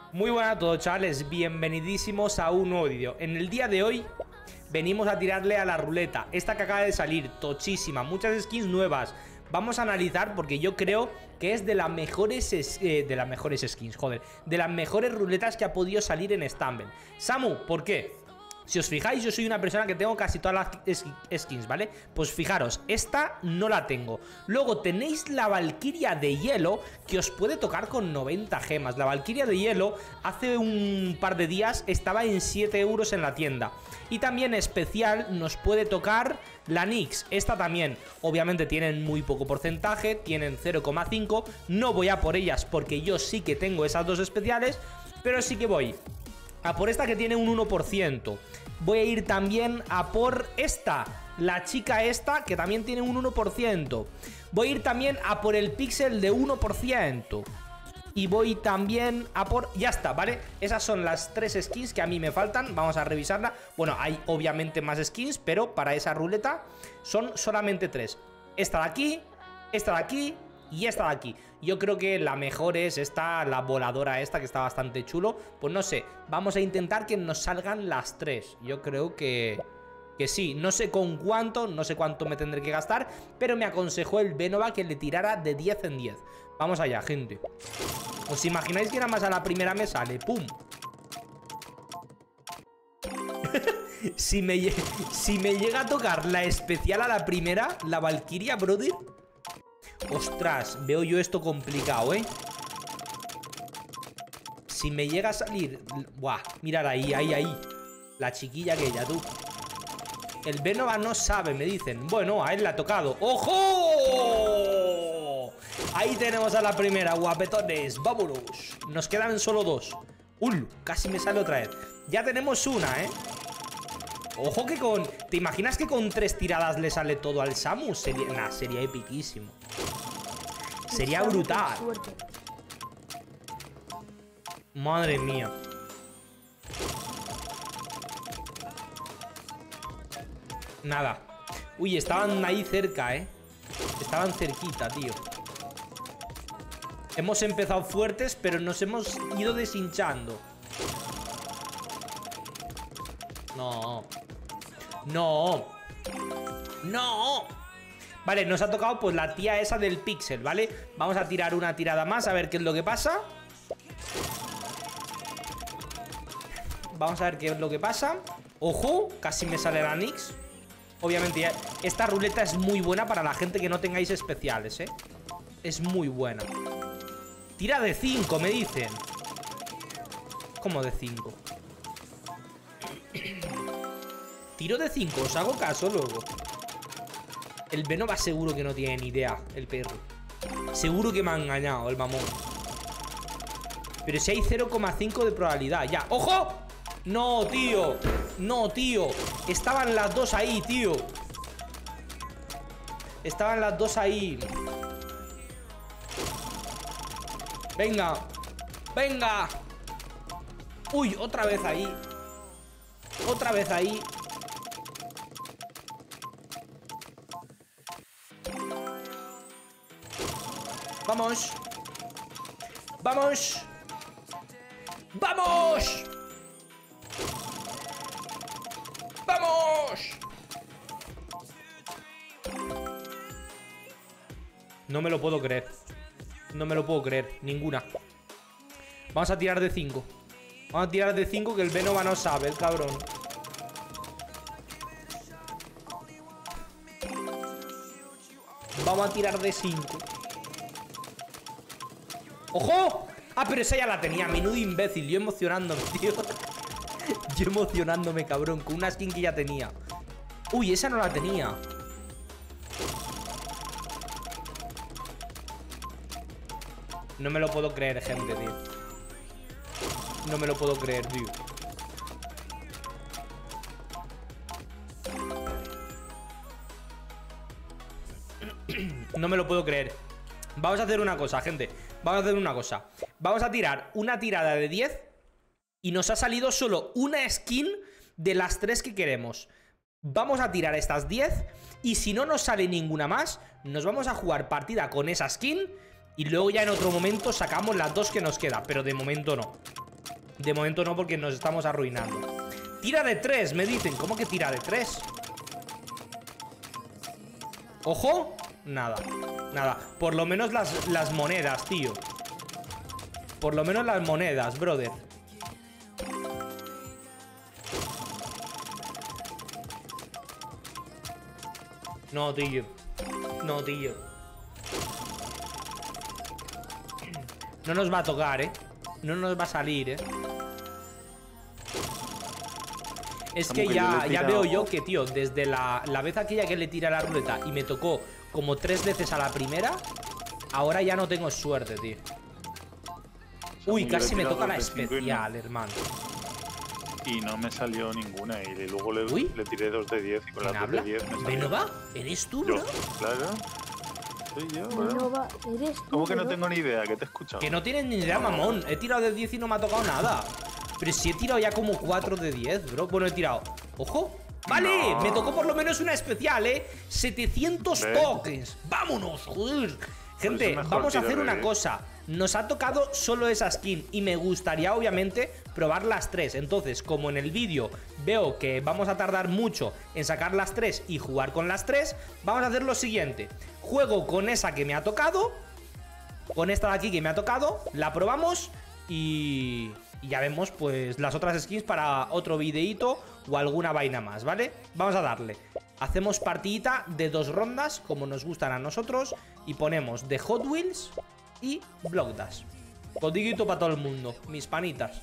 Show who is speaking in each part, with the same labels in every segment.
Speaker 1: Muy buenas a todos, chavales, bienvenidísimos a un nuevo vídeo. En el día de hoy venimos a tirarle a la ruleta, esta que acaba de salir, tochísima, muchas skins nuevas. Vamos a analizar porque yo creo que es de las mejores skins, joder, de las mejores ruletas que ha podido salir en Stumble. Samu, ¿por qué? Si os fijáis, yo soy una persona que tengo casi todas las skins, ¿vale? Pues fijaros, esta no la tengo. Luego tenéis la Valquiria de hielo, que os puede tocar con 90 gemas. La Valquiria de hielo hace un par de días estaba en 7 euros en la tienda. Y también especial nos puede tocar la Nyx, esta también. Obviamente tienen muy poco porcentaje, tienen 0,5. No voy a por ellas porque yo sí que tengo esas dos especiales, pero sí que voy a por esta que tiene un 1%. Voy a ir también a por esta, la chica esta, que también tiene un 1%. Voy a ir también a por el pixel de 1%. Y voy también a por... Ya está, ¿vale? Esas son las 3 skins que a mí me faltan. Vamos a revisarla. Bueno, hay obviamente más skins, pero para esa ruleta son solamente 3. Esta de aquí, esta de aquí y esta de aquí. Yo creo que la mejor es esta, la voladora esta, que está bastante chulo. Pues no sé, vamos a intentar que nos salgan las 3. Yo creo que sí, no sé con cuánto, no sé cuánto me tendré que gastar, pero me aconsejó el Venova que le tirara de 10 en 10. Vamos allá, gente. ¿Os imagináis que nada más a la primera me sale? ¡Pum! si me llega a tocar la especial a la primera, la Valquiria, brother. Ostras, veo yo esto complicado, ¿eh? Si me llega a salir... Buah, mirad ahí. La chiquilla aquella, tú. El Venova no sabe, me dicen. Bueno, a él le ha tocado. ¡Ojo! Ahí tenemos a la primera, guapetones. Vámonos. Nos quedan solo 2. Casi me sale otra vez. Ya tenemos una, ¿eh? Ojo que con... ¿Te imaginas que con 3 tiradas le sale todo al Samu? Sería epiquísimo. Sería brutal. Madre mía. Nada. Uy, estaban ahí cerca, ¿eh? Estaban cerquita, tío. Hemos empezado fuertes, pero nos hemos ido deshinchando. No. Vale, nos ha tocado pues la tía esa del pixel, ¿vale? Vamos a tirar una tirada más a ver qué es lo que pasa. Vamos a ver qué es lo que pasa. Ojo, casi me sale la Nyx. Obviamente esta ruleta es muy buena para la gente que no tengáis especiales, ¿eh? Es muy buena. Tira de 5, me dicen. ¿Cómo de 5? Tiro de 5, os hago caso luego. El Venova seguro que no tiene ni idea, el perro. Seguro que me ha engañado el mamón. Pero si hay 0,5 de probabilidad, ya. ¡Ojo! No, tío. No, tío. Estaban las dos ahí, tío. Estaban las dos ahí. Venga. Venga. Uy, otra vez ahí. Otra vez ahí. Vamos. Vamos. ¡Vamos! ¡Vamos! No me lo puedo creer. No me lo puedo creer. Ninguna. Vamos a tirar de 5. Vamos a tirar de 5 que el Venova no sabe, el cabrón. Vamos a tirar de 5. ¡Ojo! Ah, pero esa ya la tenía. Menudo imbécil. Yo emocionándome, tío. Yo emocionándome, cabrón. Con una skin que ya tenía. Uy, esa no la tenía. No me lo puedo creer, gente, tío. No me lo puedo creer, tío. No me lo puedo creer. Vamos a hacer una cosa, gente. Vamos a hacer una cosa. Vamos a tirar una tirada de 10 y nos ha salido solo una skin de las 3 que queremos. Vamos a tirar estas 10 y si no nos sale ninguna más, nos vamos a jugar partida con esa skin y luego ya en otro momento sacamos las 2 que nos quedan, pero de momento no. De momento no, porque nos estamos arruinando. Tira de 3, me dicen. ¿Cómo que tira de 3? Ojo. Nada, nada. Por lo menos las monedas, tío. Por lo menos las monedas, brother. No, tío. No, tío. No nos va a tocar, No nos va a salir, Es que ya veo yo que, tío, desde la vez aquella que le tiré a la ruleta y me tocó como 3 veces a la primera, ahora ya no tengo suerte, tío. Uy, casi me toca la especial, hermano.
Speaker 2: Y no me salió ninguna. Y luego le tiré 2 de 10 y con las 2 de 10 me salió.
Speaker 1: ¿Benova? ¿Eres tú, bro?
Speaker 2: Claro. Soy yo, bro.
Speaker 3: Benova, eres tú.
Speaker 2: ¿Cómo que no tengo ni idea? ¿Qué te he escuchado?
Speaker 1: Que no tienes ni idea, mamón. He tirado de 10 y no me ha tocado nada. Pero si he tirado ya como 4 de 10, bro. Bueno, he tirado. ¡Ojo! ¡Vale! No. Me tocó por lo menos una especial, 700 tokens. ¡Vámonos! ¡Joder! Gente, vamos a hacer una cosa. Nos ha tocado solo esa skin y me gustaría, obviamente, probar las 3. Entonces, como en el vídeo veo que vamos a tardar mucho en sacar las 3 y jugar con las 3, vamos a hacer lo siguiente. Juego con esa que me ha tocado, con esta de aquí que me ha tocado, la probamos y ya vemos, pues, las otras skins para otro videíto o alguna vaina más, ¿vale? Vamos a darle. Hacemos partidita de 2 rondas, como nos gustan a nosotros, y ponemos de Hot Wheels y Block Dash. Codiguito para todo el mundo, mis panitas.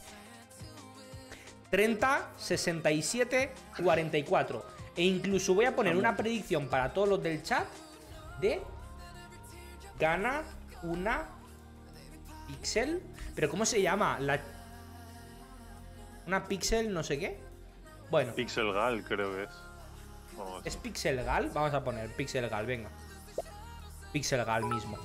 Speaker 1: 30, 67, 44. E incluso voy a poner una predicción para todos los del chat de gana una pixel. ¿Pero cómo se llama? Una pixel no sé qué. Bueno.
Speaker 2: Pixel Gal creo que es.
Speaker 1: ¿Es Pixel Gal? Vamos a poner Pixel Gal, venga. Pixel Gal mismo.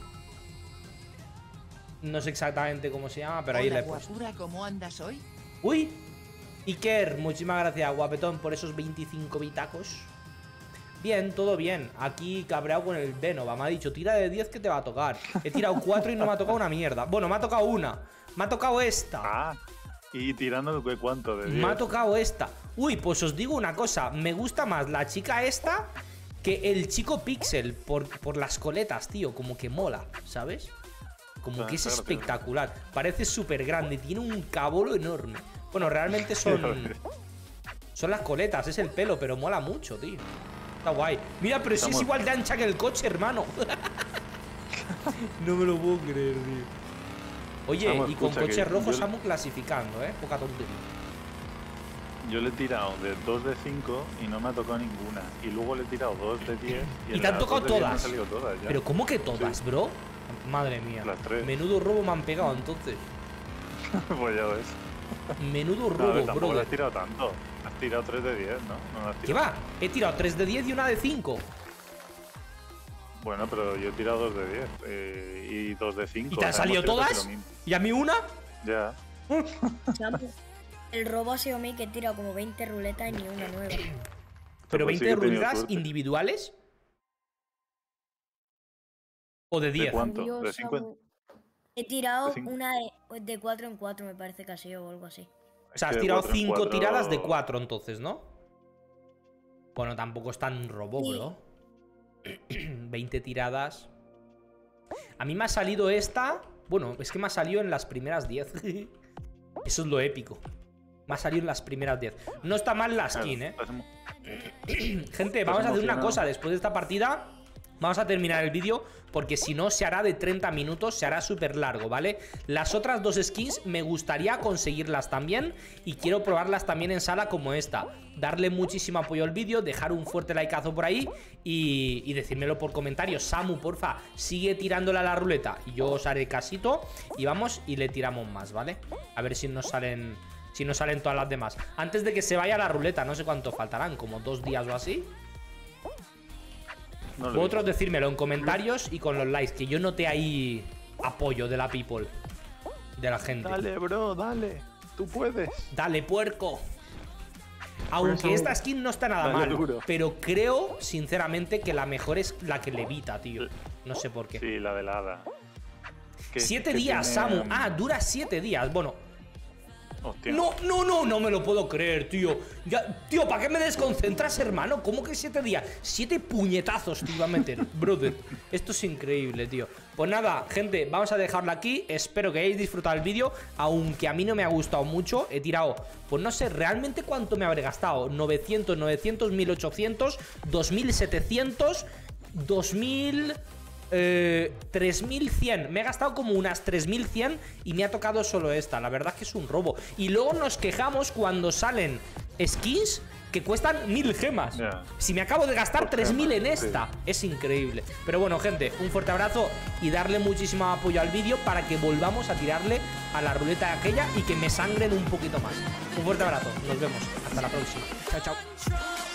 Speaker 1: No sé exactamente cómo se llama, pero ahí le he puesto.
Speaker 4: ¿Cómo andas hoy?
Speaker 1: ¡Uy! Iker, muchísimas gracias, guapetón, por esos 25 bitacos. Bien, todo bien. Aquí cabreado con el Benova. Me ha dicho, tira de 10 que te va a tocar. He tirado 4 y no me ha tocado una mierda. Bueno, me ha tocado una. Me ha tocado esta.
Speaker 2: Ah, y tirando de cuánto de 10.
Speaker 1: Me ha tocado esta. Uy, pues os digo una cosa. Me gusta más la chica esta que el chico Pixel por las coletas, tío. Como que mola, ¿sabes? Como que es espectacular. Parece súper grande. Tiene un cabolo enorme. Bueno, realmente son las coletas, es el pelo, pero mola mucho, tío. Está guay. Mira, pero si es igual de ancha que el coche, hermano. No me lo puedo creer, tío. Oye, Samu, y con coches rojos estamos clasificando, poca tontería.
Speaker 2: Yo le he tirado de 2 de 5 y no me ha tocado ninguna. Y luego le he tirado 2 de 10
Speaker 1: y te han tocado todas.
Speaker 2: Todas ya.
Speaker 1: Pero ¿cómo que todas, sí, bro? Madre mía.
Speaker 2: Las 3.
Speaker 1: Menudo robo me han pegado entonces.
Speaker 2: Pues ya ves.
Speaker 1: Menudo robo,
Speaker 2: no,
Speaker 1: bro.
Speaker 2: No has tirado tanto. Has tirado 3 de 10, ¿no? No has tirado.
Speaker 1: ¿Qué va? He tirado 3 de 10 y una de 5.
Speaker 2: Bueno, pero yo he tirado 2 de 10 y 2 de 5.
Speaker 1: ¿Y te han salido todas? ¿Y a mí una?
Speaker 2: Ya.
Speaker 3: El robo ha sido a mí, que he tirado como 20 ruletas y ni una nueva.
Speaker 1: ¿Pero
Speaker 2: pues
Speaker 1: 20 ruletas individuales? ¿O de 10?
Speaker 2: ¿De cuánto?
Speaker 3: Dios,
Speaker 2: ¿De 50?
Speaker 3: He tirado una de 4 en 4, me parece que ha sido, o algo así.
Speaker 1: O sea, has tirado 5 tiradas de 4 entonces, ¿no? Bueno, tampoco es tan robo, sí, bro. 20 tiradas. A mí me ha salido esta. Bueno, es que me ha salido en las primeras 10. Eso es lo épico. Me ha salido en las primeras 10. No está mal la skin, Gente, vamos a hacer una cosa. Después de esta partida vamos a terminar el vídeo, porque si no se hará de 30 minutos, se hará súper largo, ¿vale? Las otras 2 skins me gustaría conseguirlas también, y quiero probarlas también en sala como esta. Darle muchísimo apoyo al vídeo, dejar un fuerte likeazo por ahí y decírmelo por comentarios. Samu, porfa, sigue tirándole a la ruleta y yo os haré casito y vamos y le tiramos más, ¿vale? A ver si nos salen todas las demás. Antes de que se vaya la ruleta, no sé cuánto faltarán, como 2 días o así. No, vosotros decírmelo en comentarios y con los likes, que yo noté ahí apoyo de la people, de la gente.
Speaker 2: Dale, bro, dale. Tú puedes.
Speaker 1: Dale, puerco. Aunque esta skin no está nada mal, pero creo, sinceramente, que la mejor es la que levita, tío. No sé por qué.
Speaker 2: Sí, la de la hada.
Speaker 1: 7 días, tiene... Samu. Ah, dura 7 días. Bueno,
Speaker 2: Hostia.
Speaker 1: No me lo puedo creer, tío. Tío, ¿para qué me desconcentras, hermano? ¿Cómo que 7 días? 7 puñetazos te iba a meter, brother. Esto es increíble, tío. Pues nada, gente, vamos a dejarlo aquí. Espero que hayáis disfrutado el vídeo, aunque a mí no me ha gustado mucho. He tirado, pues no sé, realmente cuánto me habré gastado. 900, 1800, 2700, 2000... 3100. Me he gastado como unas 3100 y me ha tocado solo esta. La verdad es que es un robo. Y luego nos quejamos cuando salen skins que cuestan 1000 gemas. Si me acabo de gastar 3000 en esta. Es increíble. Pero bueno, gente, un fuerte abrazo y darle muchísimo apoyo al vídeo para que volvamos a tirarle a la ruleta aquella y que me sangren un poquito más. Un fuerte abrazo. Nos vemos. Hasta la próxima. Chao, chao.